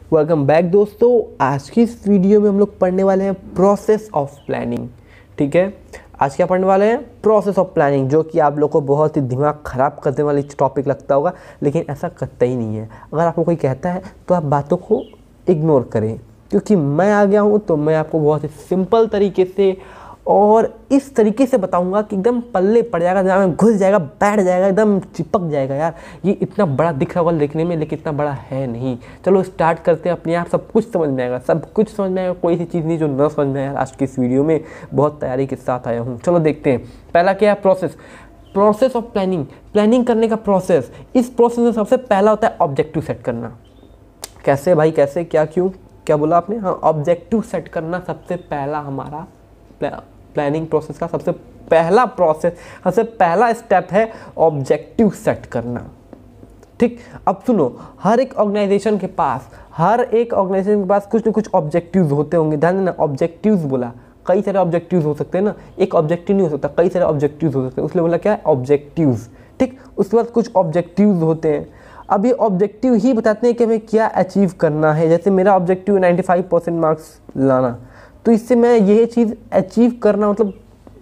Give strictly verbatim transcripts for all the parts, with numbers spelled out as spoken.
Welcome back दोस्तों। आज की इस वीडियो में हम लोग पढ़ने वाले हैं प्रोसेस ऑफ प्लानिंग। ठीक है, आज क्या पढ़ने वाले हैं? प्रोसेस ऑफ प्लानिंग, जो कि आप लोग को बहुत ही दिमाग ख़राब करने वाली टॉपिक लगता होगा, लेकिन ऐसा करता ही नहीं है। अगर आपको कोई कहता है तो आप बातों को इग्नोर करें, क्योंकि मैं आ गया हूँ तो मैं आपको बहुत ही सिंपल तरीके से और इस तरीके से बताऊंगा कि एकदम पल्ले पड़ जाएगा, दिमाग में घुस जाएगा, बैठ जाएगा, एकदम चिपक जाएगा। यार ये इतना बड़ा दिख रहा होगा देखने में, लेकिन इतना बड़ा है नहीं। चलो स्टार्ट करते हैं। अपने आप सब कुछ समझ में आएगा, सब कुछ समझ में आएगा, कोई सी चीज़ नहीं जो न समझ में आए। आज की इस वीडियो में बहुत तैयारी के साथ आया हूँ। चलो देखते हैं। पहला क्या है? Process process of planning. Planning करने का प्रोसेस। इस प्रोसेस में सबसे पहला होता है ऑब्जेक्टिव सेट करना। कैसे भाई, कैसे, क्या, क्यों, क्या बोला आपने? हाँ, ऑब्जेक्टिव सेट करना सबसे पहला हमारा प्लानिंग प्रोसेस का सबसे पहला प्रोसेस सबसे पहला स्टेप है ऑब्जेक्टिव सेट करना। ठीक, अब सुनो, हर एक ऑर्गेनाइजेशन के पास हर एक ऑर्गेनाइजेशन के पास कुछ न कुछ ऑब्जेक्टिव्स होते होंगे। ध्यान देना, ऑब्जेक्टिव्स बोला, कई सारे ऑब्जेक्टिव्स हो सकते हैं ना, एक ऑब्जेक्टिव नहीं हो सकता, कई सारे ऑब्जेक्टिव्स हो सकते हैं, उसलिए बोला क्या है? ऑब्जेक्टिव्स। ठीक, उसके बाद कुछ ऑब्जेक्टिव्स होते हैं। अब ये ऑब्जेक्टिव ही बताते हैं कि हमें क्या अचीव करना है। जैसे मेरा objective ninety five percent marks लाना, तो इससे मैं ये चीज़ अचीव करना, मतलब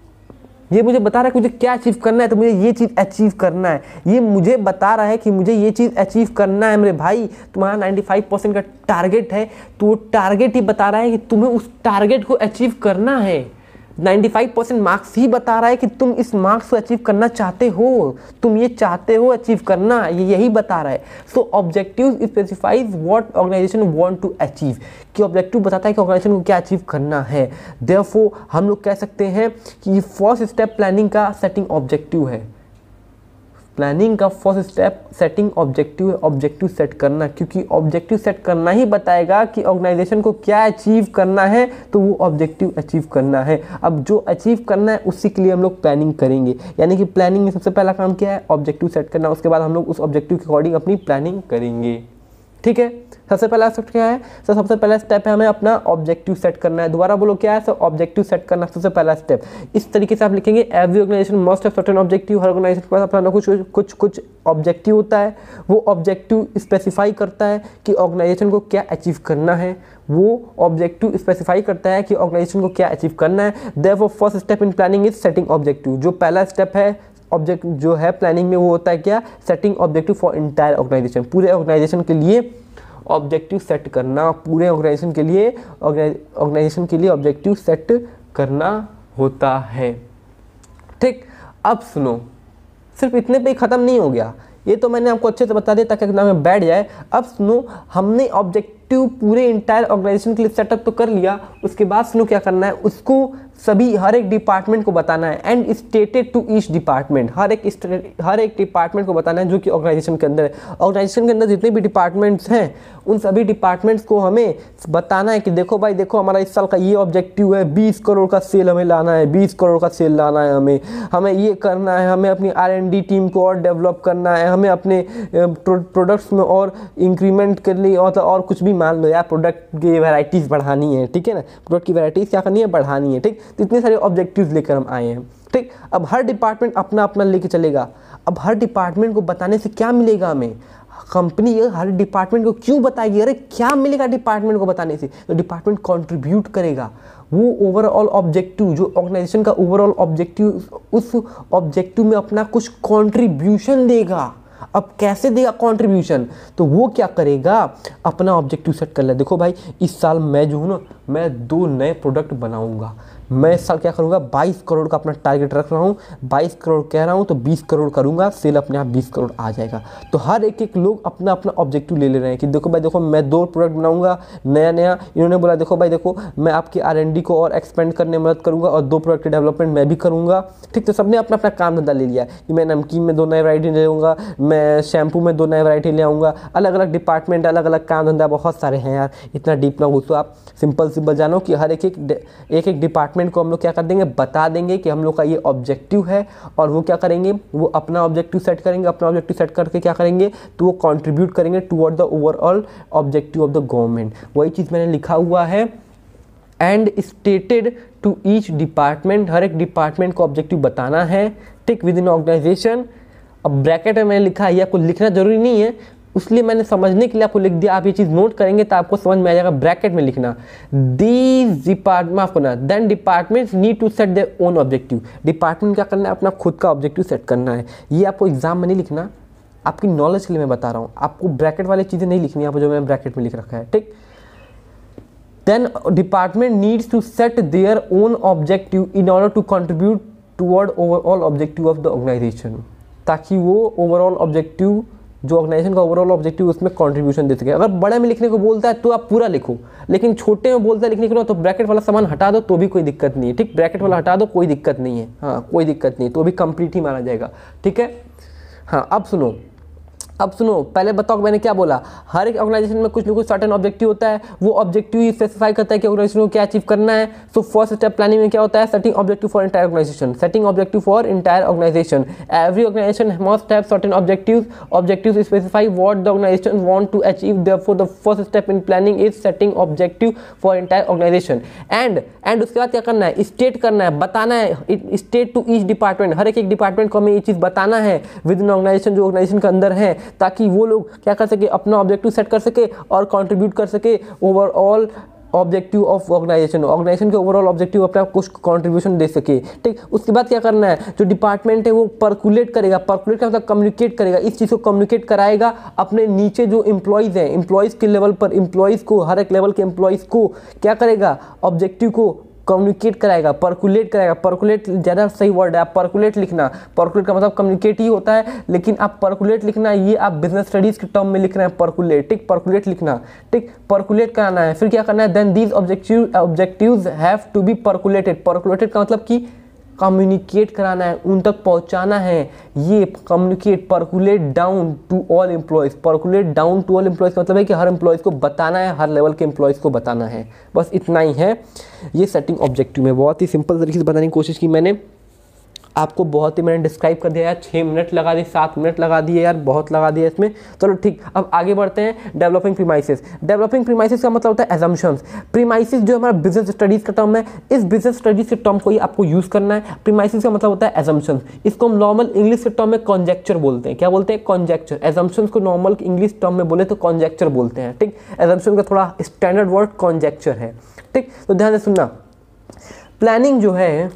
ये मुझे बता रहा है कि मुझे क्या अचीव करना है, तो मुझे ये चीज़ अचीव करना है। ये मुझे बता रहा है कि मुझे ये चीज़ अचीव करना है। मेरे भाई, तुम्हारा नाइन्टी फाइव परसेंट का टारगेट है, तो वो टारगेट ही बता रहा है कि तुम्हें उस टारगेट को अचीव करना है। नाइन्टी फाइव परसेंट मार्क्स ही बता रहा है कि तुम इस मार्क्स को अचीव करना चाहते हो, तुम ये चाहते हो अचीव करना, ये यही बता रहा है। So objective specifies what organisation want to achieve, कि ऑब्जेक्टिव बताता है कि ऑर्गेनाइजेशन को क्या अचीव करना है। देयरफॉर हम लोग कह सकते हैं कि फर्स्ट स्टेप प्लानिंग का सेटिंग ऑब्जेक्टिव है। प्लानिंग का फर्स्ट स्टेप सेटिंग ऑब्जेक्टिव है, ऑब्जेक्टिव सेट करना, क्योंकि ऑब्जेक्टिव सेट करना ही बताएगा कि ऑर्गेनाइजेशन को क्या अचीव करना है, तो वो ऑब्जेक्टिव अचीव करना है। अब जो अचीव करना है उसी के लिए हम लोग प्लानिंग करेंगे। यानी कि प्लानिंग में सबसे पहला काम क्या है? ऑब्जेक्टिव सेट करना। उसके बाद हम लोग उस ऑब्जेक्टिव के अकॉर्डिंग अपनी प्लानिंग करेंगे। ठीक है, सबसे पहला स्टेप क्या है? तो सबसे पहला स्टेप है हमें अपना ऑब्जेक्टिव सेट करना है। दोबारा बोलो, क्या है? सर, ऑब्जेक्टिव सेट करना सबसे पहला स्टेप। इस तरीके से आप लिखेंगे, every organisation must have certain objective. हर ऑर्गेनाइजेशन के पास अपना कुछ कुछ कुछ ऑब्जेक्टिव होता है। वो ऑब्जेक्टिव स्पेसिफाई करता है कि ऑर्गेनाइजेशन को क्या अचीव करना है। वो ऑब्जेक्टिव स्पेसिफाई करता है कि ऑर्गेनाइजेशन को क्या अचीव करना है। Therefore first step in planning is setting objective. जो पहला स्टेप है ऑब्जेक्ट जो है प्लानिंग में, वो होता है क्या? Setting objective for entire organisation. पूरे ऑर्गेनाइजेशन के लिए ऑब्जेक्टिव सेट करना, पूरे ऑर्गेनाइजेशन के लिए ऑर्गेनाइजेशन के लिए ऑब्जेक्टिव सेट करना होता है। ठीक, अब सुनो, सिर्फ इतने पे ही ख़त्म नहीं हो गया। ये तो मैंने आपको अच्छे से बता दिया ताकि दिमाग में बैठ जाए। अब सुनो, हमने ऑब्जेक्टिव पूरे इंटायर ऑर्गेनाइजेशन के लिए सेटअप तो कर लिया। उसके बाद सुनो क्या करना है, उसको सभी हर एक डिपार्टमेंट को बताना है। And stated to each department, हर एक हर एक डिपार्टमेंट को बताना है जो कि ऑर्गेनाइजेशन के अंदर है। ऑर्गेनाइजेशन के अंदर जितने भी डिपार्टमेंट्स हैं, उन सभी डिपार्टमेंट्स को हमें बताना है कि देखो भाई, देखो हमारा इस साल का ये ऑब्जेक्टिव है, बीस करोड़ का सेल हमें लाना है, बीस करोड़ का सेल लाना है, हमें हमें ये करना है, हमें अपनी आर एंड डी टीम को और डेवलप करना है, हमें अपने प्रोडक्ट्स में और इंक्रीमेंट करनी, और और कुछ भी मान लो यार, प्रोडक्ट की वैराइटीज़ बढ़ानी है। ठीक है ना, प्रोडक्ट की वैराइटीज़ क्या करनी है? बढ़ानी है। ठीक, तो इतने सारे ऑब्जेक्टिव्स लेकर हम आए हैं। ठीक, अब हर डिपार्टमेंट अपना अपना लेके चलेगा। अब हर डिपार्टमेंट को बताने से क्या मिलेगा हमें? कंपनी हर डिपार्टमेंट को क्यों बताएगी? अरे क्या मिलेगा डिपार्टमेंट को बताने से? तो डिपार्टमेंट कंट्रीब्यूट करेगा। वो ओवरऑल ऑब्जेक्टिव, जो ऑर्गेनाइजेशन का ओवरऑल ऑब्जेक्टिव, उस ऑब्जेक्टिव में अपना कुछ कंट्रीब्यूशन देगा। अब कैसे देगा कंट्रीब्यूशन? तो वो क्या करेगा? अपना ऑब्जेक्टिव सेट कर ले। देखो भाई, इस साल मैं जो हूँ ना, मैं दो नए प्रोडक्ट बनाऊंगा। मैं इस साल क्या करूँगा? बाईस करोड़ का अपना टारगेट रख रहा हूँ। बाईस करोड़ कह रहा हूँ तो बीस करोड़ करूँगा, सेल अपने आप बीस करोड़ आ जाएगा। तो हर एक एक लोग अपना अपना ऑब्जेक्टिव ले ले रहे हैं कि देखो भाई, देखो मैं दो प्रोडक्ट बनाऊंगा नया नया। इन्होंने बोला देखो भाई, देखो मैं आपकी आर एंड डी को और एक्सपेंड करने में मदद करूँगा और दो प्रोडक्ट की डेवलपमेंट मैं भी करूँगा। ठीक, तो सबने अपना अपना काम धंधा ले लिया कि मैं नमकीन में दो नए वैरायटी ले आऊँगा, मैं शैम्पू में दो नए वैरायटी ले आऊँगा। अलग अलग डिपार्टमेंट, अलग अलग काम धंधा बहुत सारे हैं यार, इतना डीप ना घुसो आप। सिंपल सिंपल जानो कि हर एक एक एक एक डिपार्टमेंट को हम लोग क्या कर देंगे? बता देंगे कि हम लोग का ये ऑब्जेक्टिव है, और वो क्या करेंगे? वो अपना ऑब्जेक्टिव सेट करेंगे। अपना ऑब्जेक्टिव सेट करके क्या करेंगे? तो वो कंट्रीब्यूट करेंगे toward the overall objective of the government. वही चीज़ मैंने लिखा हुआ है, and stated to each department. हर एक डिपार्टमेंट को ऑब्जेक्टिव बताना है। ठीक, विद इन ऑर्गेनाइजेशन। अब ब्रैकेट में मैंने लिखा है, आपको लिखना जरूरी नहीं है, इसलिए मैंने समझने के लिए आपको लिख दिया। आप ये चीज़ नोट करेंगे तो आपको समझ में आ जाएगा। ब्रैकेट में लिखना दीज डिपार्टमेंट, माफ करना, then departments need to set their own objective. Department क्या करना है, अपना खुद का ऑब्जेक्टिव सेट करना है। ये आपको एग्जाम में नहीं लिखना, आपकी नॉलेज के लिए मैं बता रहा हूँ। आपको ब्रैकेट वाली चीज़ें नहीं लिखनी है, आपको जो मैंने ब्रैकेट में लिख रखा है, ठीक। Then department needs to set their own objective in order to contribute toward overall objective of the organisation, ताकि वो ओवरऑल ऑब्जेक्टिव, जो ऑर्गेनाइजेशन का ओवरऑल ऑब्जेक्टिव, उसमें कंट्रीब्यूशन दे सके। अगर बड़े में लिखने को बोलता है तो आप पूरा लिखो, लेकिन छोटे में बोलता है लिखने को तो ब्रैकेट वाला सामान हटा दो तो भी कोई दिक्कत नहीं है, ठीक। ब्रैकेट वाला हटा दो, कोई दिक्कत नहीं है, हाँ कोई दिक्कत नहीं, तो भी कंप्लीट ही माना जाएगा, ठीक है। हाँ अब सुनो, अब सुनो, पहले बताओ मैंने क्या बोला। हर एक ऑर्गेनाइजेशन में कुछ ना कुछ सर्टेन ऑब्जेक्टिव होता है, वो ऑब्जेक्टिव ही स्पेसिफाई करता है कि ऑर्गेनाइजेशन को क्या अचीव करना है। सो फर्स्ट स्टेप प्लानिंग में क्या होता है, setting objective for entire organisation, setting objective for entire organisation. Every organisation must have certain objectives, objectives specify what the organisation want to achieve. Therefore the first step in planning is setting objective for entire organisation. And and उसके बाद क्या करना है, state करना है, बताना है, state to each department, हर एक एक डिपार्टमेंट को हमें ये चीज़ बताना है विद इन ऑर्गेनाइजेशन, जो ऑर्गेनाइजेशन के अंदर है, ताकि वो लोग क्या कर सके, अपना ऑब्जेक्टिव सेट कर सके और कंट्रीब्यूट कर सके overall objective of organisation, organisation के ओवरऑल ऑब्जेक्टिव अपना कुछ कंट्रीब्यूशन दे सके, ठीक। उसके बाद क्या करना है, जो डिपार्टमेंट है वो पर्कुलेट करेगा, पर्कुलेट का मतलब कम्युनिकेट करेगा, इस चीज़ को कम्युनिकेट कराएगा अपने नीचे जो एम्प्लॉयज़ हैं, एम्प्लॉयज़ के लेवल पर, एम्प्लॉयज़ को, हर एक लेवल के एम्प्लॉयज़ को क्या करेगा, ऑब्जेक्टिव को कम्युनिकेट कराएगा, पर्कुलेट कराएगा। पर्कुलेट ज़्यादा सही वर्ड है, आप पर्कुलेट लिखना, पर्कुलेट का मतलब कम्युनिकेट ही होता है, लेकिन आप पर्कुलेट लिखना, ये आप बिजनेस स्टडीज़ के टर्म में लिख रहे हैं पर्कुलेट, ठीक। पर्कुलेट लिखना, ठीक, पर्कुलेट कराना है। फिर क्या करना है, then these objective objectives have to be percolated. Percolated का मतलब कि कम्युनिकेट कराना है, उन तक पहुंचाना है। ये communicate, percolate down to all employees, percolate down to all employees का मतलब है कि हर एम्प्लॉयज़ को बताना है, हर लेवल के एम्प्लॉयज़ को बताना है, बस इतना ही है ये सेटिंग ऑब्जेक्टिव में। बहुत ही सिंपल तरीके से बताने की कोशिश की मैंने आपको, बहुत ही मैंने डिस्क्राइब कर दिया यार, छः मिनट लगा दिए, सात मिनट लगा दिए यार, बहुत लगा दिया इसमें। चलो ठीक, अब आगे बढ़ते हैं। Developing premises. डेवलपिंग प्रीमाइसेस का मतलब होता है एजम्पशंस। प्रीमाइसेस जो हमारा बिजनेस स्टडीज़ का टर्म है, इस बिजनेस स्टडीज़ के टर्म को ही आपको यूज़ करना है। प्रीमाइसेस का मतलब होता है एजम्पशंस। इसको हम नॉर्मल इंग्लिश के टर्म में कॉन्जेक्चर बोलते हैं। क्या बोलते हैं, कॉन्जेक्चर। एजम्पशंस को नॉर्मल इंग्लिश टर्म में बोले तो कॉन्जेक्चर बोलते हैं, ठीक। एजम्पशन का थोड़ा स्टैंडर्ड वर्ड कॉन्जेक्चर है, ठीक। तो ध्यान से सुनना, प्लानिंग जो है,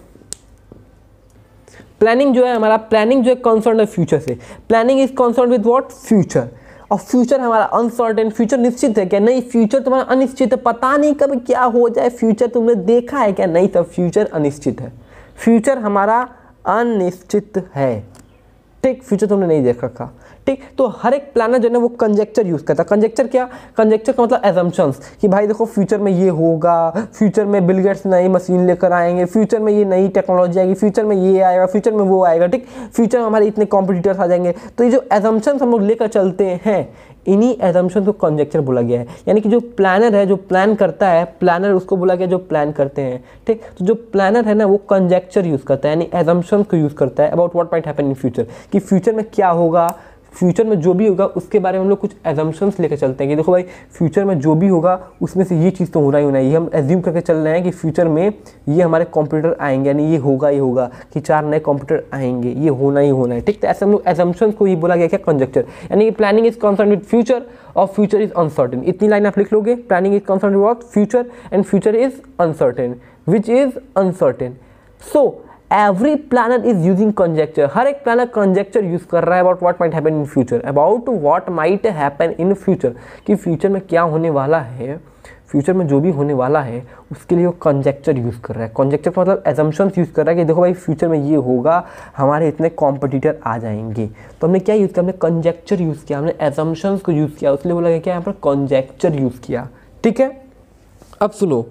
प्लानिंग जो है हमारा, प्लानिंग जो है कंसर्न है फ्यूचर से। Planning is concern with what, future. और फ्यूचर हमारा अनसर्टेन, फ्यूचर निश्चित है क्या, नहीं। फ्यूचर तुम्हारा अनिश्चित है, पता नहीं कब क्या हो जाए। फ्यूचर तुमने देखा है क्या, नहीं। तब फ्यूचर अनिश्चित है, फ्यूचर हमारा अनिश्चित है, ठीक। फ्यूचर तुमने नहीं देख रखा, ठीक। तो हर एक प्लानर जो है वो कंजेक्चर यूज़ करता है। कंजेक्चर क्या, कंजेक्चर का मतलब एजम्पशंस, कि भाई देखो फ्यूचर में ये होगा, फ्यूचर में बिल गेट्स नई मशीन लेकर आएंगे, फ्यूचर में ये नई टेक्नोलॉजी आएगी, फ्यूचर में ये आएगा, फ्यूचर में वो आएगा, ठीक। फ्यूचर में हमारे इतने कॉम्पिटिटर्स आ जाएंगे। तो ये जो एजम्पशंस हम लोग लेकर चलते हैं, इन्हीं एजम्पशन को कंजेक्चर बोला गया है। यानी कि जो प्लानर है, जो प्लान करता है, प्लानर उसको बोला गया जो प्लान करते हैं, ठीक। तो जो प्लानर है ना वो कंजेक्चर यूज़ करता है, यानी एजम्पशन को यूज़ करता है about what might happen in future, कि फ्यूचर में क्या होगा, फ्यूचर में जो भी होगा उसके बारे में हम लोग कुछ एजम्पशंस लेकर चलते हैं कि देखो भाई फ्यूचर में जो भी होगा उसमें से ये चीज़ तो होना ही होना है। ये हम एज्यूम करके चल रहे हैं कि फ्यूचर में ये हमारे कंप्यूटर आएंगे, यानी ये होगा ही होगा कि चार नए कंप्यूटर आएंगे, ये होना ही होना है, ठीक। तो ऐसे हम लोग एजम्पशंस को ये बोला गया क्या, कंजेक्चर। यानी कि planning is concern with future और फ्यूचर इज अनसर्टेन। इतनी लाइन आप लिख लोगे, planning is concern with future and future is uncertain, which is uncertain. So every planner is using conjecture. हर एक प्लानर कंजेक्चर यूज कर रहा है about what might happen in future, about what might happen in future, कि future में क्या होने वाला है, फ्यूचर में जो भी होने वाला है उसके लिए वो कंजेक्चर यूज़ कर रहा है। कंजेक्चर का मतलब एजम्पशंस यूज़ कर रहा है कि देखो भाई फ्यूचर में ये होगा, हमारे इतने कॉम्पिटिटर आ जाएंगे। तो हमने क्या यूज़ किया, हमने कंजेक्चर यूज़ किया, हमने एजम्पशंस को यूज़ किया, उसलिए बोला गया क्या यहाँ पर कंजेक्चर यूज़ किया, ठीक है। अब सुनो,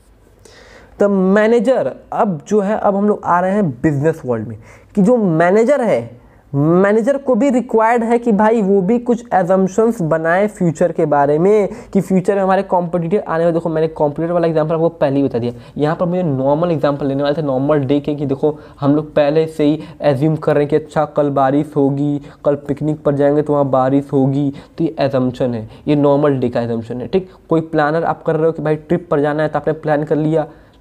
द मैनेजर, अब जो है अब हम लोग आ रहे हैं बिजनेस वर्ल्ड में, कि जो मैनेजर है, मैनेजर को भी रिक्वायर्ड है कि भाई वो भी कुछ एजम्पशंस बनाए फ्यूचर के बारे में, कि फ्यूचर में हमारे कॉम्पिटिटर आने वाले। देखो मैंने कॉम्पिटिटर वाला एग्जांपल आपको पहले ही बता दिया। यहाँ पर मुझे नॉर्मल एग्जांपल लेने वाले थे, नॉर्मल डे के, कि देखो हम लोग पहले से ही एज्यूम कर रहे हैं कि अच्छा कल बारिश होगी, कल पिकनिक पर जाएंगे तो वहाँ बारिश होगी, तो ये एजम्पशन है, ये नॉर्मल डे का एजम्पशन है, ठीक। कोई प्लानर आप कर रहे हो कि भाई ट्रिप पर जाना है तो आपने प्लान कर लिया,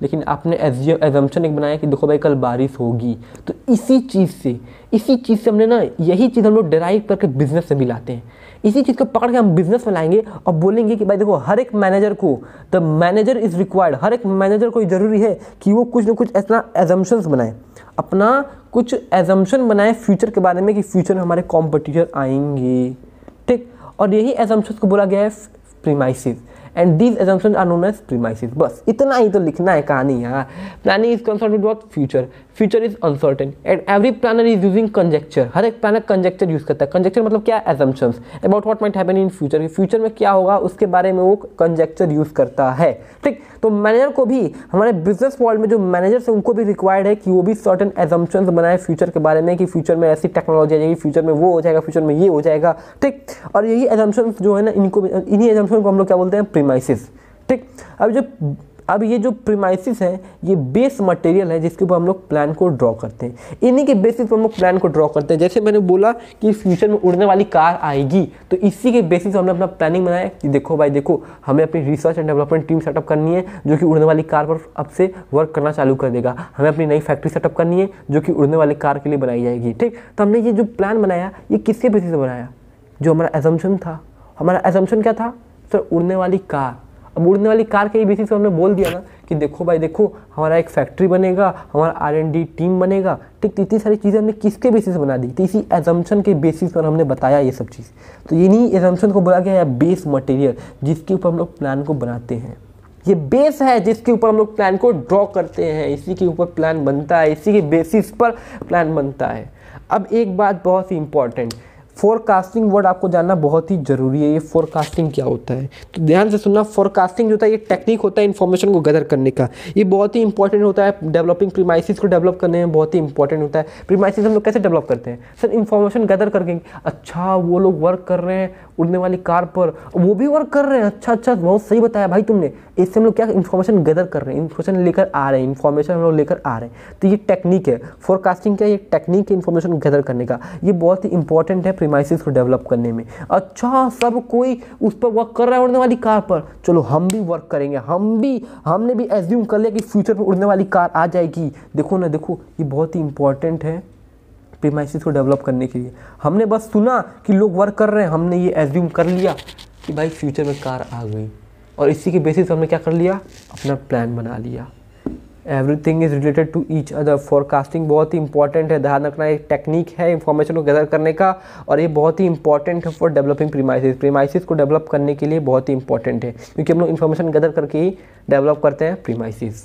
लेकिन आपने एजम्पशन एक बनाया कि देखो भाई कल बारिश होगी, तो इसी चीज़ से इसी चीज़ से हमने ना यही चीज़ हम लोग डिराइव करके बिजनेस से भी लाते हैं। इसी चीज़ को पकड़ के हम बिजनेस में लाएंगे और बोलेंगे कि भाई देखो हर एक मैनेजर को, द मैनेजर इज़ रिक्वायर्ड, हर एक मैनेजर को ज़रूरी है कि वो कुछ ना कुछ ऐसा एजम्पशंस बनाए, अपना कुछ एजम्पशन बनाए फ्यूचर के बारे में कि फ्यूचर में हमारे कॉम्पिटिटर आएंगे, ठीक। और यही एजम्पशंस को बोला गया है premises, and these assumptions are known as premises. बस इतना ही तो लिखना है कहानी यार। Planning is concern with what? Future. Future is uncertain and every planner is using conjecture. हर एक प्लानर कंजेक्चर यूज करता है। कंजेक्चर मतलब क्या? Assumptions about what might happen in future. Future में क्या होगा उसके बारे में वो कंजेक्चर यूज करता है, ठीक। तो मैनेजर को भी, हमारे बिजनेस वर्ल्ड में जो मैनेजर्स है उनको भी रिक्वायर्ड है कि वो भी सर्टेन एजम्पशंस बनाए फ्यूचर के बारे में कि फ्यूचर में ऐसी टेक्नोलॉजी आ जाएगी, फ्यूचर में वो हो जाएगा, फ्यूचर में ये हो जाएगा, ठीक। और यही एजम्पशंस जो है ना, इनको इन्हीं एजम्पशंस को हम लोग क्या बोलते हैं? प्रीमाइसिस, ठीक। अब जो अब ये जो प्रीमाइसिस है ये बेस मटेरियल है जिसके ऊपर हम लोग प्लान को ड्रॉ करते हैं। इन्हीं के बेसिस पर हम लोग प्लान को ड्रॉ करते हैं। जैसे मैंने बोला कि फ्यूचर में उड़ने वाली कार आएगी, तो इसी के बेसिस हमने अपना प्लानिंग बनाया कि देखो भाई देखो हमें अपनी research and development team setup करनी है जो कि उड़ने वाली कार पर अब से वर्क करना चालू कर देगा। हमें अपनी नई फैक्ट्री सेटअप करनी है जो कि उड़ने वाली कार के लिए बनाई जाएगी, ठीक। तो हमने ये जो प्लान बनाया ये किसके बेसिस पर बनाया? जो हमारा एजम्पशन था। हमारा एजम्पशन क्या था? सर उड़ने वाली कार। अब उड़ने वाली कार के बेसिस पे हमने बोल दिया ना कि देखो भाई देखो हमारा एक फैक्ट्री बनेगा, हमारा आर एंड डी टीम बनेगा, ठीक। तो इतनी सारी चीज़ें हमने किसके बेसिस बना दी? तो इसी एजम्पशन के बेसिस पर हमने बताया ये सब चीज़। तो इन्हीं एजम्पशन को बोला गया है बेस मटेरियल जिसके ऊपर हम लोग प्लान को बनाते हैं। ये बेस है जिसके ऊपर हम लोग प्लान को ड्रॉ करते हैं, इसी के ऊपर प्लान बनता है, इसी के बेसिस पर प्लान बनता है। अब एक बात बहुत ही इंपॉर्टेंट, फोरकास्टिंग वर्ड आपको जानना बहुत ही जरूरी है। ये फोरकास्टिंग क्या होता है तो ध्यान से सुनना। फोरकास्टिंग जो होता है ये टेक्निक होता है इन्फॉर्मेशन को गैदर करने का। ये बहुत ही इंपॉर्टेंट होता है, डेवलपिंग प्रीमाइसिस को डेवलप करने में बहुत ही इंपॉर्टेंट होता है। प्रीमाइसिस हम लोग कैसे डेवलप करते हैं? सर इन्फॉर्मेशन गैदर करके, अच्छा वो लोग वर्क कर रहे हैं उड़ने वाली कार पर, वो भी वर्क कर रहे हैं, अच्छा अच्छा बहुत सही बताया भाई तुमने। इससे हम लोग क्या इन्फॉर्मेशन गैदर कर रहे हैं, इन्फॉर्मेशन लेकर आ रहे हैं, इन्फॉर्मेशन हम लोग लेकर आ रहे हैं। तो ये टेक्निक है फोरकास्टिंग का, ये टेक्निक है इन्फॉर्मेशन गैदर करने का। ये बहुत ही इंपॉर्टेंट है प्रीमाइसिस को डेवलप करने में। अच्छा सब कोई उस पर वर्क कर रहा है उड़ने वाली कार पर, चलो हम भी वर्क करेंगे, हम भी हमने भी एज्यूम कर लिया कि फ्यूचर में उड़ने वाली कार आ जाएगी। देखो ना देखो ये बहुत ही इंपॉर्टेंट है प्रीमाइसिस को डेवलप करने के लिए। हमने बस सुना कि लोग वर्क कर रहे हैं, हमने ये एज्यूम कर लिया कि भाई फ्यूचर में कार आ गई, और इसी के बेसिस पे हमने क्या कर लिया? अपना प्लान बना लिया। Everything is related to each other. Forecasting बहुत ही इंपॉर्टेंट है, ध्यान रखना। एक टेक्निक है इंफॉर्मेशन को गैदर करने का, और ये बहुत ही इंपॉर्टेंट है फॉर डेवलपिंग प्रीमाइसिस। प्रीमाइसिस को डेवलप करने के लिए बहुत ही इंपॉर्टेंट है, क्योंकि हम लोग इन्फॉर्मेशन गैदर करके ही डेवलप करते हैं प्रीमाइसिस।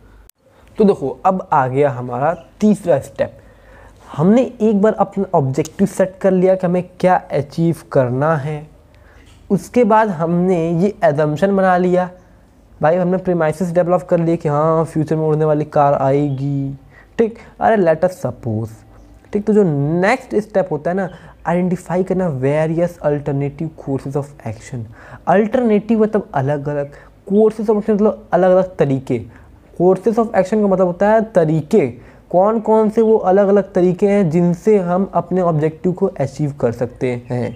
तो देखो अब आ गया हमारा तीसरा स्टेप। हमने एक बार अपना ऑब्जेक्टिव सेट कर लिया कि हमें क्या अचीव करना है, उसके बाद हमने ये एजम्पशन बना लिया भाई, हमने प्रीमाइसिस डेवलप कर लिए कि हाँ फ्यूचर में उड़ने वाली कार आएगी, ठीक। अरे लेट अस सपोज, ठीक। तो जो नेक्स्ट स्टेप होता है ना, आइडेंटिफाई करना various alternative courses of action. Alternative मतलब अलग अलग, कोर्सेज ऑफ एक्शन मतलब अलग अलग तरीके। कोर्सेज ऑफ एक्शन का मतलब होता है तरीके, कौन कौन से वो अलग अलग तरीके हैं जिनसे हम अपने ऑब्जेक्टिव को अचीव कर सकते हैं,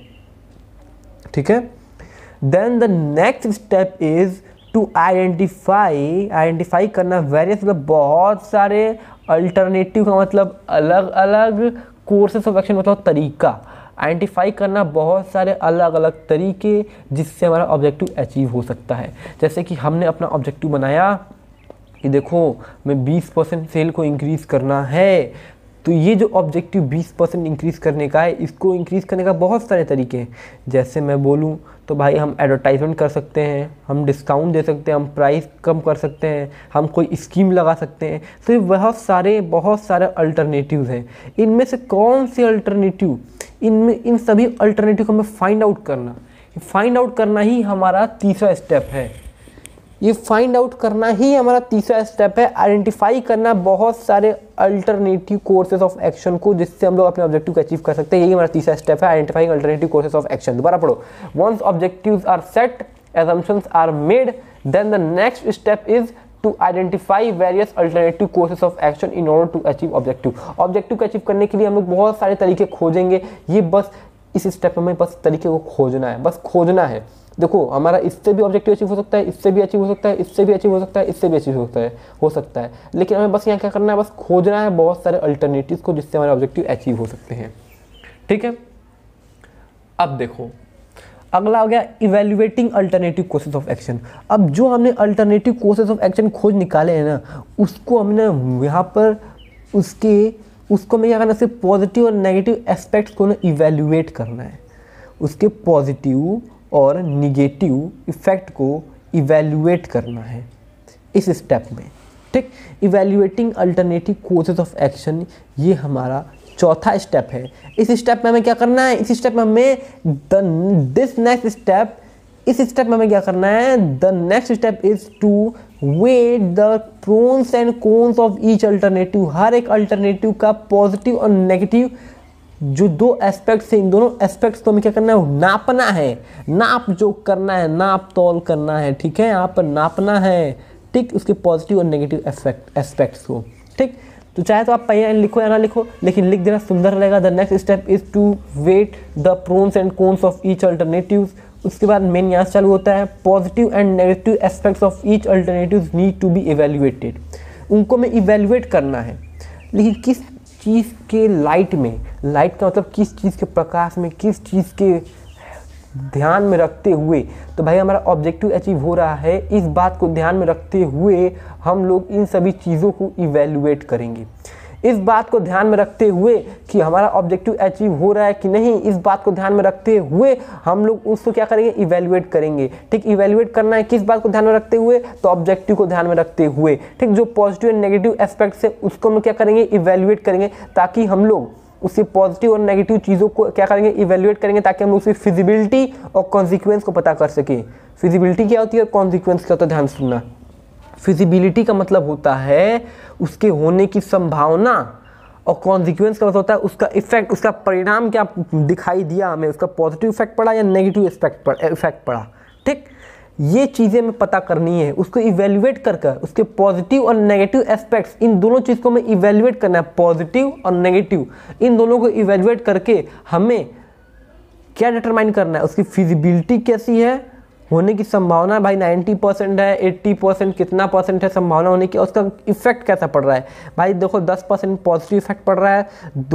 ठीक है। Then the next step is to identify, identify करना वेरियस मतलब बहुत सारे, अल्टरनेटिव का मतलब अलग अलग, कोर्सेस ऑफ एक्शन मतलब तरीका। आइडेंटिफाई करना बहुत सारे अलग अलग तरीके जिससे हमारा ऑब्जेक्टिव अचीव हो सकता है। जैसे कि हमने अपना ऑब्जेक्टिव बनाया कि देखो मैं बीस परसेंट सेल को इंक्रीज़ करना है, तो ये जो ऑब्जेक्टिव बीस परसेंट इंक्रीज़ करने का है, इसको इंक्रीज़ करने का बहुत सारे तरीके हैं। जैसे मैं बोलूँ तो भाई हम एडवर्टाइजमेंट कर सकते हैं, हम डिस्काउंट दे सकते हैं, हम प्राइस कम कर सकते हैं, हम कोई स्कीम लगा सकते हैं। तो ये बहुत सारे बहुत सारे अल्टरनेटिव्स हैं। इनमें से कौन से अल्टरनेटिव, इनमें इन सभी अल्टरनेटिव को हमें फाइंड आउट करना, फाइंड आउट करना ही हमारा तीसरा स्टेप है। ये फाइंड आउट करना ही हमारा तीसरा स्टेप है, आइडेंटिफाई करना बहुत सारे अल्टरनेटिव कोर्सेज ऑफ एक्शन को जिससे हम लोग अपने ऑब्जेक्टिव को अचीव कर सकते हैं। यही हमारा तीसरा स्टेप है, identifying alternative courses of action. दोबारा पढ़ो, once objectives are set, assumptions are made, then the next step is to identify various alternative courses of action in order to achieve objective. Objective को achieve करने के लिए हम लोग बहुत सारे तरीके खोजेंगे। ये बस इस स्टेप में बस तरीके को खोजना है, बस खोजना है। देखो हमारा इससे भी ऑब्जेक्टिव अचीव हो सकता है, इससे भी अचीव हो सकता है, इससे भी अचीव हो सकता है, इससे भी अचीव हो सकता है हो सकता है लेकिन हमें बस यहाँ क्या करना है, बस खोजना है बहुत सारे अल्टरनेटिव्स को जिससे हमारे ऑब्जेक्टिव अचीव हो सकते हैं। ठीक है, अब देखो अगला हो गया evaluating alternative courses of action. अब जो हमने अल्टरनेटिव कोर्सेज ऑफ एक्शन खोज निकाले हैं ना, उसको हमने यहाँ पर उसके उसको हमें क्या करना है, सिर्फ पॉजिटिव और नेगेटिव एस्पेक्ट्स को ना इवेल्युएट करना है, उसके पॉजिटिव और निगेटिव इफेक्ट को इवेल्युएट करना है इस स्टेप में। ठीक, evaluating alternative courses of action ये हमारा चौथा स्टेप है। इस स्टेप में हमें क्या करना है, इस स्टेप में हमें द दिस नेक्स्ट स्टेप इस स्टेप में हमें क्या करना है, the next step is to weigh the pros and cons of each alternative. हर एक अल्टरनेटिव का पॉजिटिव और नेगेटिव जो दो एस्पेक्ट्स हैं, इन दोनों एस्पेक्ट्स को हमें क्या करना है, नापना है, नाप जो करना है, नाप तौल करना है। ठीक है, यहाँ पर नापना है, ठीक, उसके पॉजिटिव और नेगेटिव एस्पेक्ट एस्पेक्ट्स को। ठीक, तो चाहे तो आप पहले लिखो या ना लिखो, लेकिन लिख देना सुंदर रहेगा। The next step is to weigh the pros and cons of each alternative. उसके बाद मेन यहाँ से चालू होता है, positive and negative aspects of each alternative need to be evaluated. उनको हमें इवेल्युएट करना है, लेकिन किस चीज़ के लाइट में, लाइट का मतलब किस चीज़ के प्रकाश में, किस चीज़ के ध्यान में रखते हुए। तो भाई हमारा ऑब्जेक्टिव अचीव हो रहा है, इस बात को ध्यान में रखते हुए हम लोग इन सभी चीज़ों को इवेल्युएट करेंगे। इस बात को ध्यान में रखते हुए कि हमारा ऑब्जेक्टिव अचीव हो रहा है कि नहीं, इस बात को ध्यान में रखते हुए हम लोग उसको क्या करेंगे, इवेल्युएट करेंगे। ठीक, इवेल्युएट करना है किस बात को ध्यान में रखते हुए, तो ऑब्जेक्टिव को ध्यान में रखते हुए। ठीक, जो पॉजिटिव एंड नेगेटिव एस्पेक्ट्स है उसको हम क्या करेंगे, इवेल्युएट करेंगे, ताकि हम लोग उसके पॉजिटिव और नेगेटिव चीज़ों को क्या करेंगे, इवेल्युएट करेंगे, ताकि हम उसकी फिजिबिलिटी और कॉन्सिक्वेंस को पता कर सके। फिजिबिलिटी क्या होती है और कॉन्सिक्वेंस क्या होता है, ध्यान सुनना। फिजिबिलिटी का मतलब होता है उसके होने की संभावना, और कॉन्सिक्वेंस का मतलब होता है उसका इफेक्ट, उसका परिणाम क्या दिखाई दिया हमें, उसका पॉजिटिव इफेक्ट पड़ा या नेगेटिव इफेक्ट पड़ा इफेक्ट पड़ा। ठीक, ये चीज़ें हमें पता करनी है, उसको इवेल्युएट कर कर उसके पॉजिटिव और नेगेटिव एस्पेक्ट्स, इन दोनों चीज़ को हमें इवेल्युएट करना है। पॉजिटिव और नेगेटिव इन दोनों को इवेल्युएट करके हमें क्या डिटरमाइन करना है, उसकी फिजिबिलिटी कैसी है, होने की संभावना भाई नब्बे परसेंट है, अस्सी परसेंट कितना परसेंट है संभावना होने की, और उसका इफेक्ट कैसा पड़ रहा है। भाई देखो दस परसेंट पॉजिटिव इफेक्ट पड़ रहा है,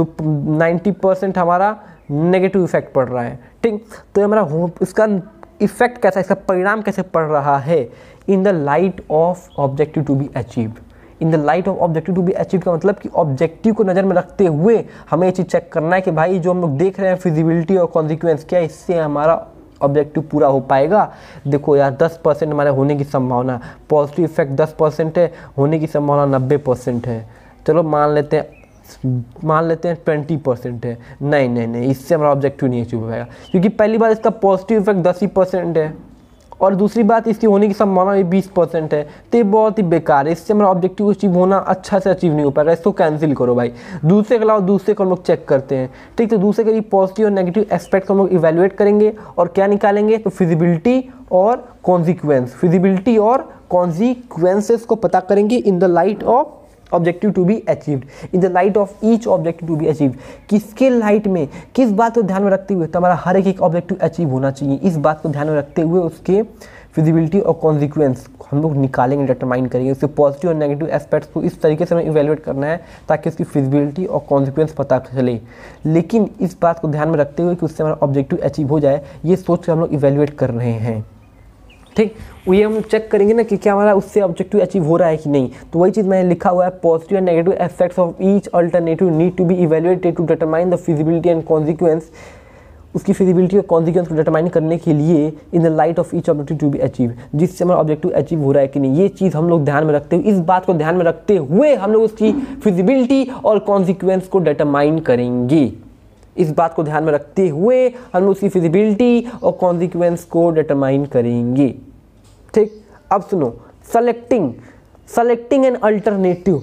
नब्बे परसेंट हमारा नेगेटिव इफेक्ट पड़ रहा है। ठीक, तो हमारा इसका इफेक्ट कैसा, इसका परिणाम कैसे पड़ रहा है, in the light of objective to be achieve. In the light of objective to be achieve का मतलब कि ऑब्जेक्टिव को नज़र में रखते हुए हमें ये चीज़ चेक करना है कि भाई जो हम लोग देख रहे हैं फिजिबिलिटी और कॉन्सिक्वेंस, क्या इससे हमारा ऑब्जेक्टिव पूरा हो पाएगा। देखो यार दस परसेंट हमारे होने की संभावना, पॉजिटिव इफेक्ट दस परसेंट है, होने की संभावना नब्बे परसेंट है, चलो मान लेते हैं मान लेते हैं ट्वेंटी परसेंट है। नहीं नहीं नहीं इससे हमारा ऑब्जेक्टिव नहीं अचीव हो पाएगा, क्योंकि पहली बात इसका पॉजिटिव इफेक्ट दस ही परसेंट है, और दूसरी बात इसकी होने की संभावना भी बीस परसेंट है, तो ये बहुत ही बेकार है, इससे हमारा ऑब्जेक्टिव अचीव होना अच्छा से अचीव नहीं हो पाएगा। इसको कैंसिल करो भाई, दूसरे के अलावा दूसरे को हम लोग चेक करते हैं। ठीक, तो दूसरे के लिए पॉजिटिव और नेगेटिव एस्पेक्ट को हम लोग इवेल्युएट करेंगे और क्या निकालेंगे, तो फिजिबिलिटी और कॉन्सिक्वेंस, फिजिबिलिटी और कॉन्सिक्वेंसेस को पता करेंगे in the light of objective to be achieved, in the light of each objective to be achieved. किसके लाइट में, किस बात को ध्यान में रखते हुए, तो हमारा हर एक एक ऑब्जेक्टिव अचीव होना चाहिए, इस बात को ध्यान में रखते हुए उसके फिजिबिलिटी और कॉन्सिक्वेंस हम लोग निकालेंगे, डिटरमाइन करेंगे, उसके पॉजिटिव और नेगेटिव एस्पेक्ट्स को इस तरीके से हमें इवेल्युएट करना है ताकि उसकी फिजिबिलिटी और कॉन्सिक्वेंस पता चले। लेकिन इस बात को ध्यान में रखते हुए कि उससे हमारा ऑब्जेक्टिव अचीव हो जाए, ये सोच कर हम लोग इवेल्युएट कर रहे हैं। ठीक, ये हम चेक करेंगे ना कि क्या हमारा उससे ऑब्जेक्टिव अचीव हो रहा है कि नहीं। तो वही चीज़ मैंने लिखा हुआ है, positive and negative aspects of each alternative need to be evaluated to determine the feasibility and consequence. उसकी फिजिबिलिटी और कॉन्सिक्वेंस को डिटरमाइन करने के लिए in the light of each objective to be achieve, जिससे हमारा ऑब्जेक्टिव अचीव हो रहा है कि नहीं, ये चीज़ हम लोग ध्यान में रखते हुए, इस बात को ध्यान में रखते हुए हम लोग उसकी फिजिबिलिटी और कॉन्सिक्वेंस को डिटरमाइन करेंगे। इस बात को ध्यान में रखते हुए हम उसकी फिजिबिलिटी और कॉन्सिक्वेंस को डिटरमाइन करेंगे। ठीक, अब सुनो, सेलेक्टिंग सेलेक्टिंग एन अल्टरनेटिव,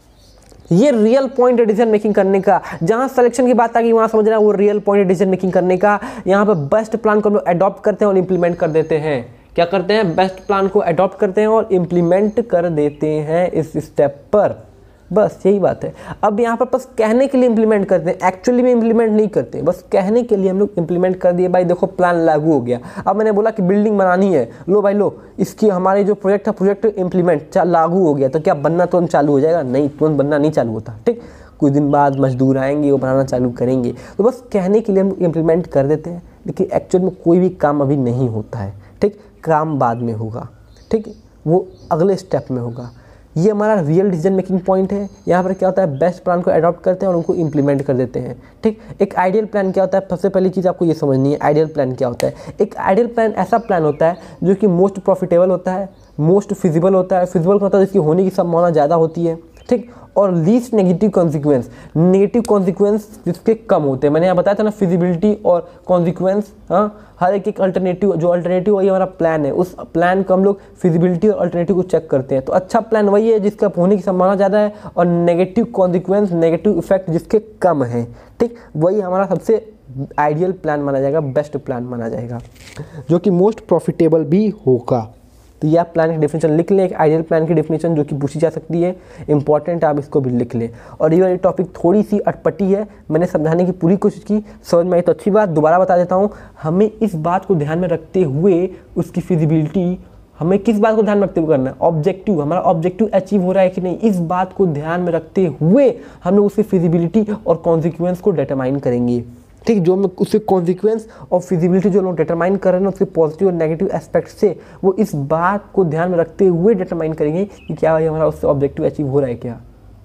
ये रियल पॉइंट डिसीजन मेकिंग करने का, जहां सिलेक्शन की बात आ गई वहां समझना वो रियल पॉइंट डिसीजन मेकिंग करने का। यहाँ पे बेस्ट प्लान को हम लोग अडॉप्ट करते हैं और इंप्लीमेंट कर देते हैं। क्या करते हैं, बेस्ट प्लान को अडॉप्ट करते हैं और इंप्लीमेंट कर देते हैं इस स्टेप पर। बस यही बात है। अब यहाँ पर बस कहने के लिए इम्प्लीमेंट करते हैं, एक्चुअली में इम्प्लीमेंट नहीं करते, बस कहने के लिए हम लोग इम्प्लीमेंट कर दिए। भाई देखो प्लान लागू हो गया। अब मैंने बोला कि बिल्डिंग बनानी है, लो भाई लो, इसकी हमारे जो प्रोजेक्ट है प्रोजेक्ट इम्प्लीमेंट लागू हो गया, तो क्या बनना तुरंत चालू हो जाएगा? नहीं, तुरंत बनना नहीं चालू होता। ठीक, कुछ दिन बाद मजदूर आएंगे, वो बनाना चालू करेंगे। तो बस कहने के लिए हम इम्प्लीमेंट कर देते हैं, लेकिन एक्चुअल में कोई भी काम अभी नहीं होता है। ठीक, काम बाद में होगा, ठीक, वो अगले स्टेप में होगा। ये हमारा रियल डिसीजन मेकिंग पॉइंट है। यहाँ पर क्या होता है, बेस्ट प्लान को अडॉप्ट करते हैं और उनको इम्प्लीमेंट कर देते हैं। ठीक, एक आइडियल प्लान क्या होता है, सबसे पहली चीज़ आपको ये समझनी है, आइडियल प्लान क्या होता है। एक आइडियल प्लान ऐसा प्लान होता है जो कि मोस्ट प्रॉफिटेबल होता है, मोस्ट फिजिबल होता है। फिजिबल होता है जिसकी होने की संभावना ज़्यादा होती है, ठीक, और least negative consequence, negative consequence जिसके कम होते हैं। मैंने यहाँ बताया था ना, फिजिबिलिटी और कॉन्सिक्वेंस, हाँ, हर एक एक अल्टरनेटिव, जो अल्टरनेटिव वही हमारा प्लान है, उस प्लान को हम लोग फिजिबिलिटी और अल्टरनेटिव को चेक करते हैं। तो अच्छा प्लान वही है जिसका होने की संभावना ज़्यादा है और नेगेटिव कॉन्सिक्वेंस, नेगेटिव इफेक्ट जिसके कम है। ठीक, वही हमारा सबसे आइडियल प्लान माना जाएगा, बेस्ट प्लान माना जाएगा, जो कि मोस्ट प्रॉफिटेबल भी होगा। तो ये आप प्लान की डेफिनेशन लिख लें, एक आइडियल प्लान की डेफिनेशन जो कि पूछी जा सकती है, इंपॉर्टेंट, आप इसको भी लिख लें। और ये वाली टॉपिक थोड़ी सी अटपटी है, मैंने समझाने की पूरी कोशिश की, समझ में आई तो अच्छी बात। दोबारा बता देता हूँ, हमें इस बात को ध्यान में रखते हुए उसकी फिजिबिलिटी, हमें किस बात को ध्यान में रखते हुए करना है, ऑब्जेक्टिव, हमारा ऑब्जेक्टिव अचीव हो रहा है कि नहीं, इस बात को ध्यान में रखते हुए हम लोग उसकी फिजिबिलिटी और कॉन्सिक्वेंस को डिटरमाइन करेंगे। ठीक, जो हम उसके कॉन्सिक्वेंस और फिजिबिलिटी जो लोग डिटरमाइन कर रहे हैं, उसके पॉजिटिव और नेगेटिव एस्पेक्ट से, वो इस बात को ध्यान में रखते हुए डिटरमाइन करेंगे कि क्या भाई हमारा उससे ऑब्जेक्टिव अचीव हो रहा है, क्या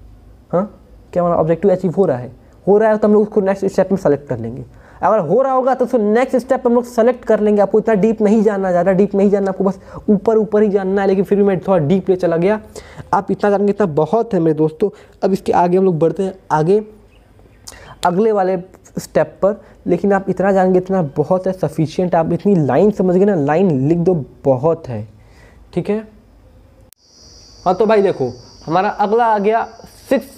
हाँ क्या हमारा ऑब्जेक्टिव अचीव हो रहा है हो रहा है तो हम लोग उसको नेक्स्ट स्टेप में सेलेक्ट कर लेंगे। अगर हो रहा होगा तो उसको नेक्स्ट स्टेप हम लोग सेलेक्ट कर लेंगे। आपको इतना डीप नहीं जानना, ज़्यादा डीप नहीं जानना, आपको बस ऊपर ऊपर ही जानना है, लेकिन फिर भी मैं थोड़ा डीप ले चला गया। आप इतना जानेंगे इतना बहुत है मेरे दोस्तों। अब इसके आगे हम लोग बढ़ते हैं आगे अगले वाले स्टेप पर, लेकिन आप इतना जानेंगे इतना बहुत है, सफिशिएंट। आप इतनी लाइन समझ गए ना, लाइन लिख दो, बहुत है, ठीक है। हाँ तो भाई देखो, हमारा अगला आ गया सिक्स,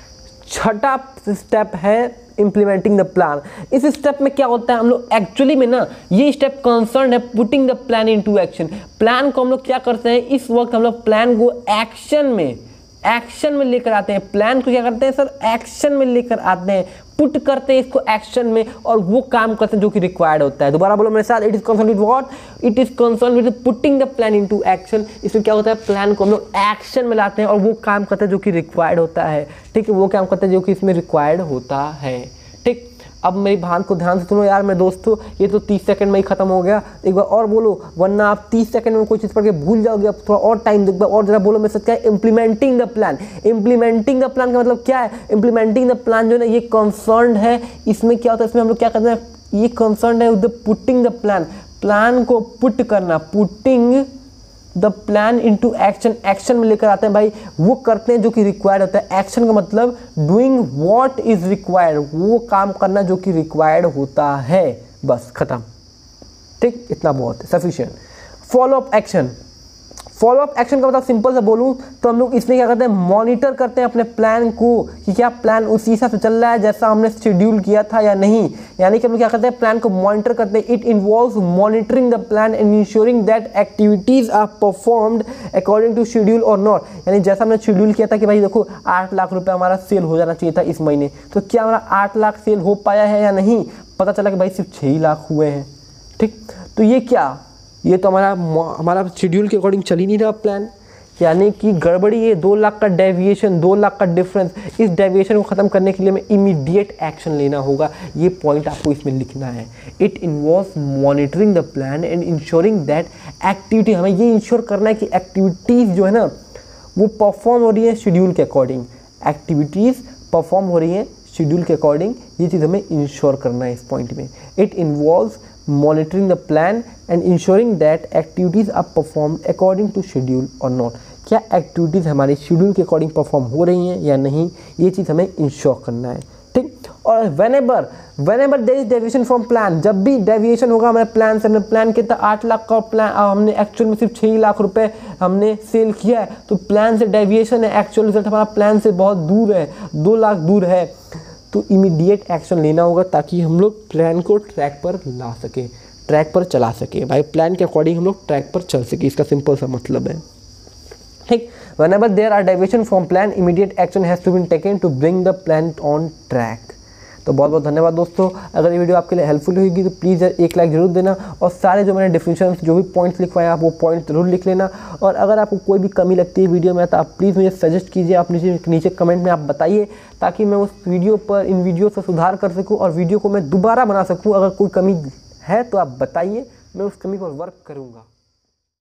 छठा स्टेप है इम्प्लीमेंटिंग द प्लान। इस स्टेप में क्या होता है, हम लोग एक्चुअली में ना, ये स्टेप कंसर्न है putting the plan into action. Plan को हम लोग क्या करते हैं, इस वक्त हम लोग प्लान को एक्शन में एक्शन में लेकर आते हैं। प्लान को क्या करते हैं सर, एक्शन में लेकर आते हैं, पुट करते हैं इसको एक्शन में, और वो काम करते हैं जो कि रिक्वायर्ड होता है। दोबारा बोलो मेरे साथ, it is concern with what, it is concern with putting the plan into action. इसमें क्या होता है, प्लान को हम लोग एक्शन में लाते हैं और वो काम करते हैं जो कि रिक्वायर्ड होता है। ठीक है, वो काम करते हैं जो कि इसमें रिक्वायर्ड होता है। ठीक, अब मेरी बात को ध्यान से सुनो यार मेरे दोस्तों, ये तो तीस सेकंड में ही खत्म हो गया। एक बार और बोलो, वरना आप तीस सेकंड में कोई चीज़ पढ़ के भूल जाओगे। अब थोड़ा और टाइम दो, और जरा बोलो मेरे साथ, क्या है implementing the plan. Implementing the plan का मतलब क्या है, इम्प्लीमेंटिंग द प्लान जो है ना, ये कंसर्न है। इसमें क्या होता है, इसमें हम लोग क्या करते हैं, ये कंसर्न है with putting the plan, plan को पुट करना, putting the plan into action, action में लेकर आते हैं भाई, वो करते हैं जो कि रिक्वायर्ड होता है। एक्शन का मतलब डूइंग व्हाट इज रिक्वायर्ड, वो काम करना जो कि रिक्वायर्ड होता है, बस खत्म। ठीक, इतना बहुत है, sufficient. Follow up action, follow up action का मतलब सिंपल से बोलूँ तो हम लोग इसमें क्या करते हैं, मॉनिटर करते हैं अपने प्लान को कि क्या प्लान उसी हिसाब से चल रहा है जैसा हमने शेड्यूल किया था या नहीं। यानी कि हम लोग क्या करते हैं, प्लान को मॉनिटर करते हैं। It involves monitoring the plan and ensuring that activities are performed according to schedule or not. यानी जैसा हमने शेड्यूल किया था कि भाई देखो आठ लाख रुपये हमारा सेल हो जाना चाहिए था इस महीने, तो क्या हमारा आठ लाख सेल हो पाया है या नहीं, पता चला कि भाई सिर्फ छः ही लाख हुए हैं। ठीक, तो ये क्या, ये तो हमारा हमारा शेड्यूल के अकॉर्डिंग चल ही नहीं रहा प्लान, यानी कि गड़बड़ी है। दो लाख का डेविएशन, दो लाख का डिफरेंस, इस डेविएशन को ख़त्म करने के लिए हमें इमीडिएट एक्शन लेना होगा। ये पॉइंट आपको इसमें लिखना है। It involves monitoring the plan and ensuring that activity, हमें ये इंश्योर करना है कि एक्टिविटीज़ जो है ना वो परफॉर्म हो रही है शेड्यूल के अकॉर्डिंग, एक्टिविटीज़ परफॉर्म हो रही हैं शेड्यूल के अकॉर्डिंग, ये चीज़ हमें इंश्योर करना है इस पॉइंट में। It involves monitoring the plan and ensuring that activities are performed according to schedule or not, क्या एक्टिविटीज़ हमारे शेड्यूल के अकॉर्डिंग परफॉर्म हो रही हैं या नहीं, ये चीज़ हमें इंश्योर करना है। ठीक, और whenever whenever there is deviation from plan, जब भी डेविएशन होगा हमारे प्लान से, हमने प्लान किया था आठ लाख का प्लान, हमने एक्चुअल में सिर्फ छः लाख रुपए हमने सेल किया है, तो प्लान से डेविएशन है, एक्चुअल रिजल्ट हमारा प्लान से बहुत दूर है, दो लाख दूर है, तो इमीडिएट एक्शन लेना होगा ताकि हम लोग प्लान को ट्रैक पर ला सके, ट्रैक पर चला सके। भाई प्लान के अकॉर्डिंग हम लोग ट्रैक पर चल सके, इसका सिंपल सा मतलब है। ठीक। whenever there are deviation from plan immediate action has to be taken to bring the plan on track। तो बहुत बहुत धन्यवाद दोस्तों। अगर ये वीडियो आपके लिए हेल्पफुल होगी तो प्लीज़ एक लाइक जरूर देना और सारे जो मैंने डिफिनेशन जो भी पॉइंट्स लिखवाए आप वो पॉइंट जरूर लिख लेना। और अगर आपको कोई भी कमी लगती है वीडियो में तो आप प्लीज़ मुझे सजेस्ट कीजिए, आप नीचे नीचे कमेंट में आप बताइए ताकि मैं उस वीडियो पर इन वीडियो से सुधार कर सकूँ और वीडियो को मैं दोबारा बना सकूँ। अगर कोई कमी है तो आप बताइए, मैं उस कमी पर वर्क करूँगा।